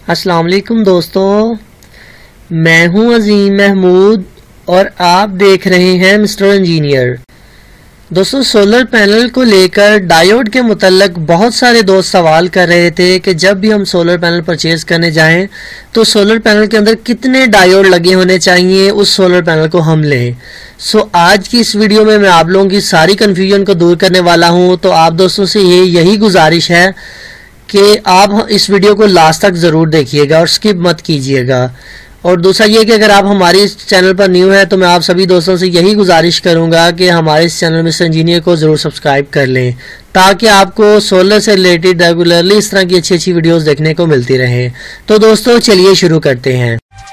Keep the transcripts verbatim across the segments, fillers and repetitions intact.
अस्सलाम वालेकुम दोस्तों, मैं हूं अजीम महमूद और आप देख रहे हैं मिस्टर इंजीनियर। दोस्तों, सोलर पैनल को लेकर डायोड के मुतल्लक बहुत सारे दोस्त सवाल कर रहे थे कि जब भी हम सोलर पैनल परचेज करने जाएं तो सोलर पैनल के अंदर कितने डायोड लगे होने चाहिए उस सोलर पैनल को हम लें। सो आज की इस वीडियो में मैं आप लोगों की सारी कन्फ्यूजन को दूर करने वाला हूं। तो आप दोस्तों से ये यही गुजारिश है कि आप इस वीडियो को लास्ट तक ज़रूर देखिएगा और स्किप मत कीजिएगा। और दूसरा ये कि अगर आप हमारे इस चैनल पर न्यू है तो मैं आप सभी दोस्तों से यही गुजारिश करूंगा कि हमारे इस चैनल मिस्टर इंजीनियर को ज़रूर सब्सक्राइब कर लें ताकि आपको सोलर से रिलेटेड रेगुलरली इस तरह की अच्छी अच्छी वीडियोस देखने को मिलती रहे। तो दोस्तों चलिए शुरू करते हैं।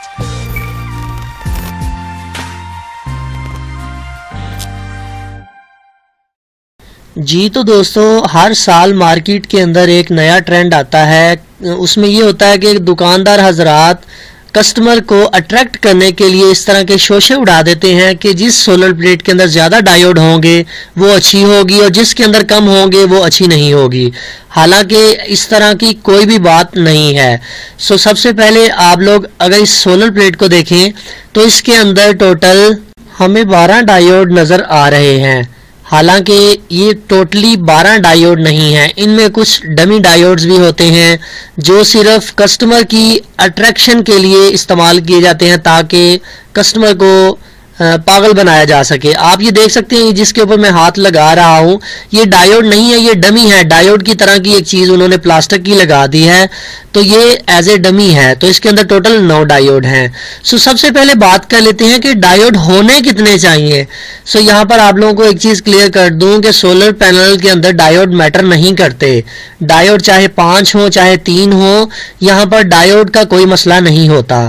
जी तो दोस्तों, हर साल मार्केट के अंदर एक नया ट्रेंड आता है। उसमें ये होता है कि दुकानदार हजरात कस्टमर को अट्रैक्ट करने के लिए इस तरह के शोशे उड़ा देते हैं कि जिस सोलर प्लेट के अंदर ज़्यादा डायोड होंगे वो अच्छी होगी और जिसके अंदर कम होंगे वो अच्छी नहीं होगी। हालांकि इस तरह की कोई भी बात नहीं है। सो सबसे पहले आप लोग अगर इस सोलर प्लेट को देखें तो इसके अंदर टोटल हमें बारह डायोड नज़र आ रहे हैं। हालांकि ये टोटली बारह डायोड नहीं है, इनमें कुछ डमी डायोड्स भी होते हैं जो सिर्फ कस्टमर की अट्रैक्शन के लिए इस्तेमाल किए जाते हैं ताकि कस्टमर को पागल बनाया जा सके। आप ये देख सकते हैं जिसके ऊपर मैं हाथ लगा रहा हूँ, ये डायोड नहीं है, ये डमी है। डायोड की तरह की एक चीज़ उन्होंने प्लास्टिक की लगा दी है तो ये एज ए डमी है। तो इसके अंदर टोटल नौ डायोड हैं। सो सबसे पहले बात कर लेते हैं कि डायोड होने कितने चाहिए। सो यहाँ पर आप लोगों को एक चीज़ क्लियर कर दूँ कि सोलर पैनल के अंदर डायोड मैटर नहीं करते। डायोड चाहे पाँच हो चाहे तीन हो, यहाँ पर डायोड का कोई मसला नहीं होता।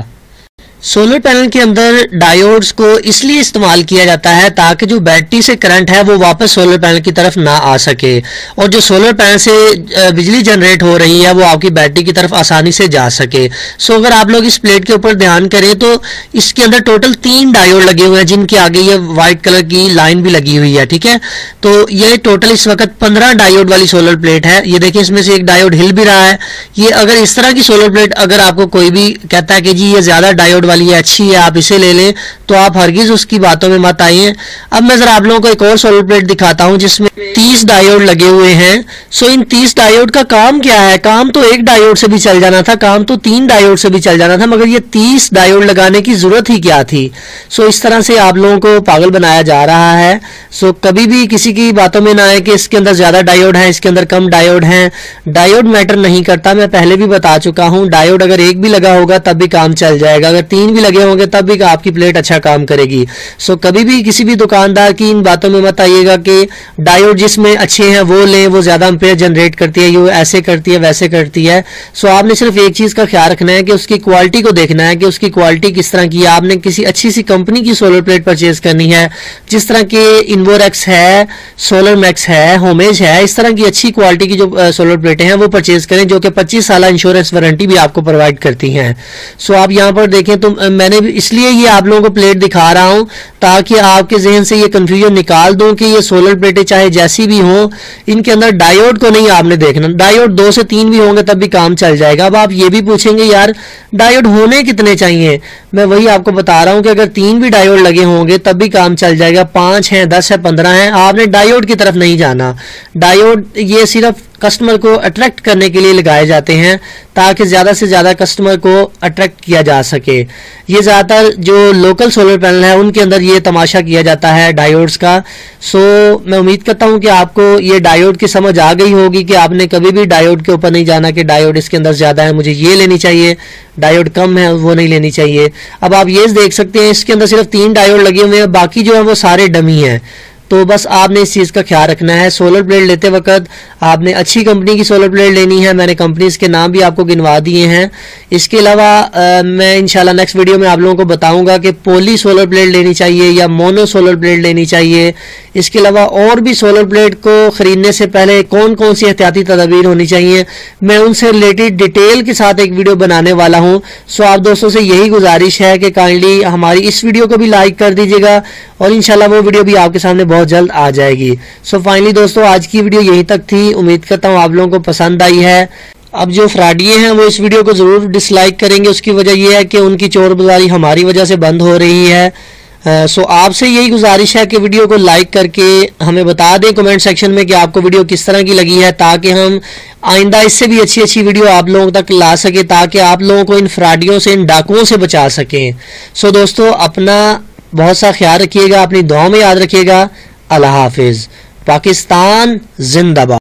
सोलर पैनल के अंदर डायोड्स को इसलिए इस्तेमाल किया जाता है ताकि जो बैटरी से करंट है वो वापस सोलर पैनल की तरफ ना आ सके और जो सोलर पैनल से बिजली जनरेट हो रही है वो आपकी बैटरी की तरफ आसानी से जा सके। सो अगर आप लोग इस प्लेट के ऊपर ध्यान करें तो इसके अंदर टोटल तीन डायोड लगे हुए हैं जिनके आगे ये व्हाइट कलर की लाइन भी लगी हुई है। ठीक है, तो ये टोटल इस वक्त पंद्रह डायोड वाली सोलर प्लेट है। ये देखिए, इसमें से एक डायोड हिल भी रहा है। ये अगर इस तरह की सोलर प्लेट अगर आपको कोई भी कहता है कि जी ये ज्यादा डायोड वाली है, अच्छी है, आप इसे ले लें, तो आप हरगिज उसकी बातों में मत आइए। अब मैं जरा आप लोगों को एक और सोलर प्लेट दिखाता हूं जिसमें तीस डायोड लगे हुए हैं। सो इन तीस डायोड का काम क्या है? काम तो एक डायोड से भी चल जाना था, काम तो तीन डायोड से भी चल जाना था, मगर ये तीस डायोड लगाने की जरूरत ही क्या थी? सो इस तरह से आप लोगों को पागल बनाया जा रहा है। सो कभी भी किसी की बातों में ना आए कि इसके अंदर ज्यादा डायोड है, इसके अंदर कम डायोड है। डायोड मैटर नहीं करता, मैं पहले भी बता चुका हूं। डायोड अगर एक भी लगा होगा तब भी काम चल जाएगा, अगर तीन भी लगे होंगे तब भी आपकी प्लेट अच्छा काम करेगी। सो कभी भी किसी भी दुकानदार की इन बातों में मत आइएगा कि डायोड जिसमें अच्छे हैं वो लें, वो ज्यादा एम्पेयर जनरेट करती है, ये ऐसे करती है वैसे करती है। सो आपने सिर्फ एक चीज का ख्याल रखना है कि उसकी क्वालिटी को देखना है कि उसकी क्वालिटी किस तरह की है। आपने किसी अच्छी सी कंपनी की सोलर प्लेट परचेज करनी है, जिस तरह के इन्वोरेक्स है, सोलर मैक्स है, होमेज है, इस तरह की अच्छी क्वालिटी की जो सोलर प्लेटें हैं वो परचेज करें जो कि पच्चीस साल इंश्योरेंस वारंटी भी आपको प्रोवाइड करती हैं। सो आप यहाँ पर देखें तो मैंने इसलिए ये आप लोगों को प्लेट दिखा रहा हूं ताकि आपके जहन से ये कंफ्यूजन निकाल दूं कि ये सोलर प्लेटें चाहे जैसी भी हों, इनके अंदर डायोड को नहीं आपने देखना। डायोड दो से तीन भी होंगे तब भी काम चल जाएगा। अब आप ये भी पूछेंगे यार डायोड होने कितने चाहिए? मैं वही आपको बता रहा हूं कि अगर तीन भी डायोड लगे होंगे तब भी काम चल जाएगा। पांच है, दस है, पंद्रह है, आपने डायोड की तरफ नहीं जाना। डायोड ये सिर्फ कस्टमर को अट्रैक्ट करने के लिए लगाए जाते हैं ताकि ज़्यादा से ज़्यादा कस्टमर को अट्रैक्ट किया जा सके। ये ज़्यादातर जो लोकल सोलर पैनल है उनके अंदर ये तमाशा किया जाता है डायोड्स का। सो मैं उम्मीद करता हूँ कि आपको ये डायोड की समझ आ गई होगी कि आपने कभी भी डायोड के ऊपर नहीं जाना कि डायोड इसके अंदर ज़्यादा है मुझे ये लेनी चाहिए, डायोड कम है वो नहीं लेनी चाहिए। अब आप ये देख सकते हैं इसके अंदर सिर्फ तीन डायोड लगे हुए हैं, बाकी जो है वो सारे डमी हैं। तो बस आपने इस चीज़ का ख्याल रखना है। सोलर प्लेट लेते वक्त आपने अच्छी कंपनी की सोलर प्लेट लेनी है। मैंने कंपनीज के नाम भी आपको गिनवा दिए हैं। इसके अलावा मैं इंशाल्लाह नेक्स्ट वीडियो में आप लोगों को बताऊंगा कि पॉली सोलर प्लेट लेनी चाहिए या मोनो सोलर प्लेट लेनी चाहिए। इसके अलावा और भी सोलर प्लेट को खरीदने से पहले कौन कौन सी एहतियाती तदबीर होनी चाहिए, मैं उनसे रिलेटेड डिटेल के साथ एक वीडियो बनाने वाला हूँ। सो आप दोस्तों से यही गुजारिश है कि काइंडली हमारी इस वीडियो को भी लाइक कर दीजिएगा और इंशाल्लाह वो वीडियो भी आपके सामने बहुत जल्द आ जाएगी। सो फाइनली दोस्तों, आज की वीडियो यहीं तक थी। उम्मीद करता हूँ आप लोगों को पसंद आई है। अब जो फ्रॉडिये हैं वो इस वीडियो को ज़रूर डिसलाइक करेंगे, उसकी वजह यह है कि उनकी चोर बाज़ारी हमारी वजह से बंद हो रही है। सो uh, so आपसे यही गुजारिश है कि वीडियो को लाइक करके हमें बता दें कमेंट सेक्शन में कि आपको वीडियो किस तरह की लगी है, ताकि हम आइंदा इससे भी अच्छी अच्छी वीडियो आप लोगों तक ला सके, ताकि आप लोगों को इन फ्रॉडियों से, इन डाकुओं से बचा सकें। सो so दोस्तों, अपना बहुत सा ख्याल रखिएगा, अपनी दुआओं में याद रखिएगा। अल्लाह हाफिज़। पाकिस्तान जिंदाबाद।